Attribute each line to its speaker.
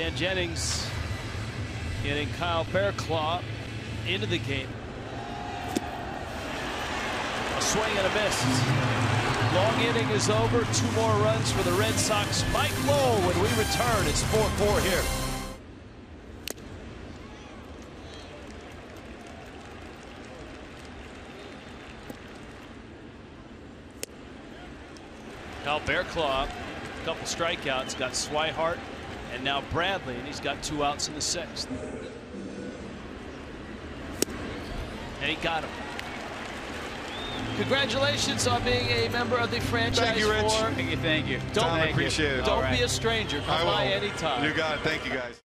Speaker 1: Dan Jennings getting Kyle Barraclough into the game. A swing and a miss. Long inning is over. 2 more runs for the Red Sox. Mike Lowe when we return. It's 4-4 here. Kyle Barraclough, a couple strikeouts, got Swihart and now Bradley, and he's got 2 outs in the 6th. And he got him. Congratulations on being a member of the franchise.
Speaker 2: Thank you, Rich.
Speaker 1: War.
Speaker 2: Thank you.
Speaker 1: Don't
Speaker 2: I appreciate it.
Speaker 1: Don't be a stranger. Come by anytime.
Speaker 2: You got it. Thank you, guys.